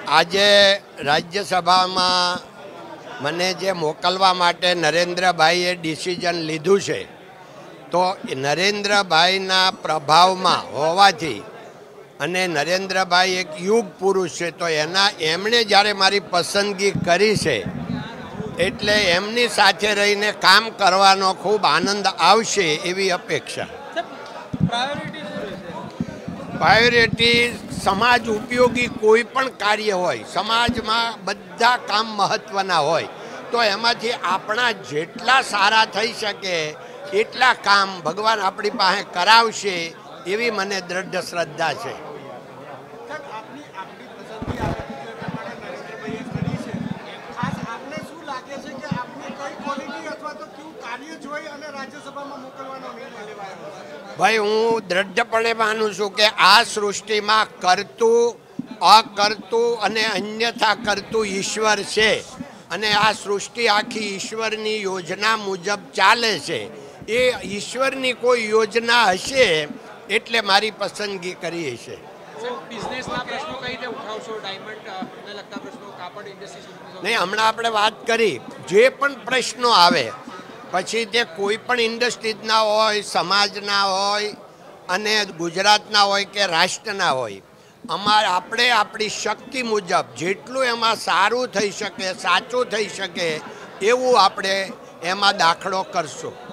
આજે રાજ્યસભામાં મને જે મોકલવા માટે નરેન્દ્રભાઈએ ડિસિઝન લીધું છે તો નરેન્દ્રભાઈના પ્રભાવમાં હોવાથી અને નરેન્દ્રભાઈ એક યુગ પુરુષ છે તો એમણે જ્યારે મારી પસંદગી કરી છે એટલે એમની સાથે રહીને કામ કરવાનો ખૂબ આનંદ આવશે એવી અપેક્ષા. પ્રાયોરિટી સમાજ ઉપયોગી કોઈ પણ કાર્ય હોય, સમાજમાં બધા કામ મહત્ત્વના હોય તો એમાંથી આપણા જેટલા સારા થઈ શકે એટલા કામ ભગવાન આપણી પાસે કરાવશે એવી મને દ્રઢ શ્રદ્ધા છે. ભાઈ, હું દ્રઢપણે માનું છું કે આ સૃષ્ટિમાં કરતું, અકર્તું અને અન્યથા કરતું ઈશ્વર છે અને આ સૃષ્ટિ આખી ઈશ્વરની યોજના મુજબ ચાલે છે. એ ઈશ્વરની કોઈ યોજના હશે એટલે મારી પસંદગી કરી છે. નહીં, હમણાં આપણે વાત કરી, જે પણ પ્રશ્નો આવે પછી તે કોઈ પણ ઇન્ડસ્ટ્રીઝના હોય, સમાજના હોય અને ગુજરાતના હોય કે રાષ્ટ્રના હોય, આપણે આપણી શક્તિ મુજબ જેટલું એમાં સારું થઈ શકે, સાચું થઈ શકે એવું આપણે એમાં દાખલો કરશું.